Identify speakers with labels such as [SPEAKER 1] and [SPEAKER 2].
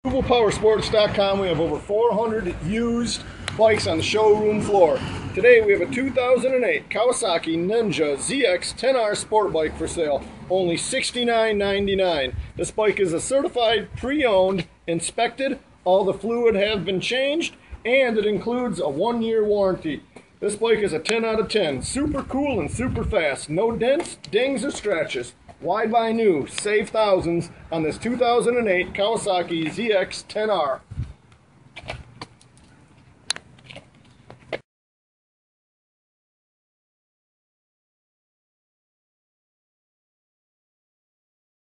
[SPEAKER 1] u1256.com. We have over 400 used bikes on the showroom floor. Today we have a 2008 Kawasaki Ninja ZX10 sport bike for sale. Only $69.99. This bike is a certified pre-owned, inspected, all the fluid has been changed, and it includes a 1-year warranty. This bike is a 10 out of 10. Super cool and super fast. No dents, dings, or scratches. Why buy new? Save thousands on this 2008 Kawasaki ZX10R.